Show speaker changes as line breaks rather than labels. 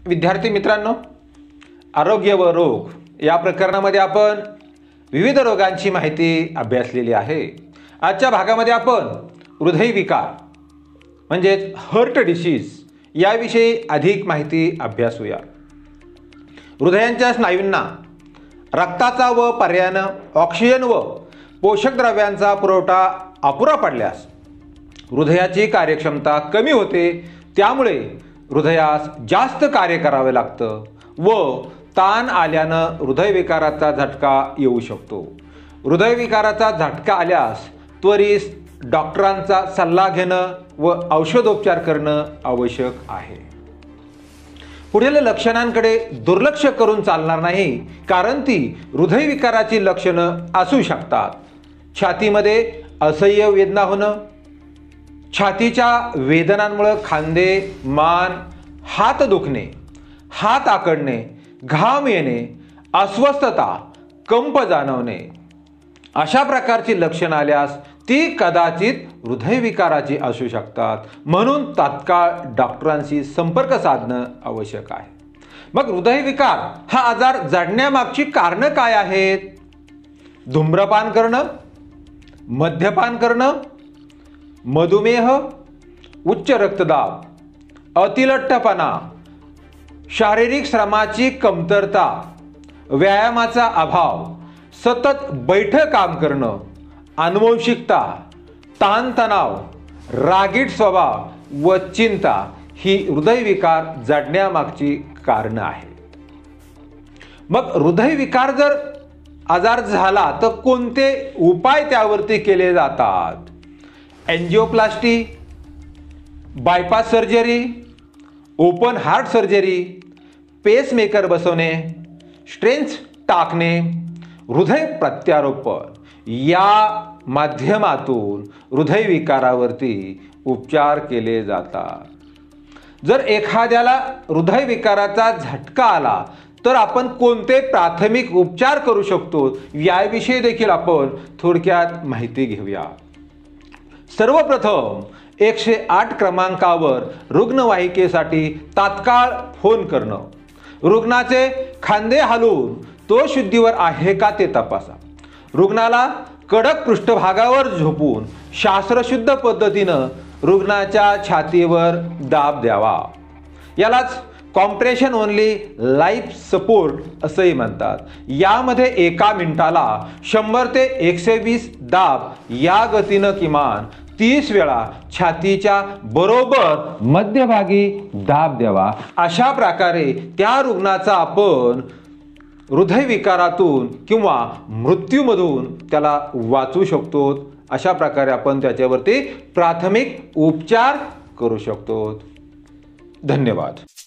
विद्यार्थी मित्रांनो, आरोग्य व रोग या प्रकरणामध्ये आपण विविध रोगांची माहिती अभ्यासलेली आहे। आजच्या भागामध्ये आपण हृदयविकार म्हणजे हार्ट डिसीज याविषयी अधिक माहिती अभ्यासूया। हृदयाच्या स्नायूंना रक्ताचा व पर्यायाने ऑक्सिजन व पोषक द्रव्यांचा पुरवठा अपुरा पडल्यास हृदयाची कार्यक्षमता कमी होते, त्यामुळे हृदयास जास्त कार्य करावे लागतं व ताण आल्यानं हृदयविकाराचा झटका येऊ शकतो। हृदयविकाराचा झटका आल्यास त्वरित डॉक्टरांचा सल्ला घेणं व औषधोपचार करणं आवश्यक आहे। पुढील लक्षणांकडे दुर्लक्ष करून चालणार नाही, कारण ती हृदयविकाराची लक्षणं असू शकतात। छातीमध्ये असह्य वेदना होणं, छातीच्या वेदनांमुळे खांदे, मान, हात दुखणे, हात आकडणे, घाम येणे, अस्वस्थता, कंप जाणवणे अशा प्रकारची लक्षणं आल्यास ती कदाचित हृदयविकाराची असू शकतात, म्हणून तात्काळ डॉक्टरांशी संपर्क साधणं आवश्यक आहे। मग हृदयविकार हा आजार जडण्यामागची कारणं काय आहेत? धूम्रपान करणं, मद्यपान करणं, मधुमेह, उच्च रक्तदाब, अतिलठ्ठपणा, शारीरिक श्रमाची कमतरता, व्यायामाचा अभाव, सतत बैठे काम करणं, आनुवंशिकता, ताणतणाव, रागीट स्वभाव व चिंता ही हृदयविकार जडण्यामागची कारणं आहेत। मग हृदयविकार जर आजार झाला तर कोणते उपाय त्यावरती केले जातात? Angioplasty, bypass surgery, open heart surgery, pacemaker बसवणे, स्टेंट्स टाकणे, हृदय प्रत्यारोपण या माध्यमातून हृदयविकारावरती उपचार केले जातात। जर एखाद्याला हृदयविकाराचा झटका आला तर आपण कोणते प्राथमिक उपचार करू शकतो याविषयी देखील आपण थोडक्यात माहिती घेऊया। सर्वप्रथम 108 क्रमांकावर रुग्णवाहिकेसाठी तात्काळ फोन करणं, रुग्णाचे खांदे हलवून तो शुद्धीवर आहे का ते तपासा, रुग्णाला कडक पृष्ठभागावर झोपून शास्त्रशुद्ध पद्धतीनं रुग्णाच्या छातीवर दाब द्यावा। यालाच कॉम्प्रेशन ओनली लाईफ सपोर्ट असंही म्हणतात। यामध्ये एका मिनिटाला 100 ते 120 दाब या गतीनं किमान 30 वेळा छातीच्या बरोबर मध्यभागी दाब द्यावा। अशा प्रकारे त्या रुग्णाचा आपण हृदयविकारातून किंवा मृत्यूमधून त्याला वाचू शकतो। अशा प्रकारे आपण त्याच्यावरती प्राथमिक उपचार करू शकतो। धन्यवाद।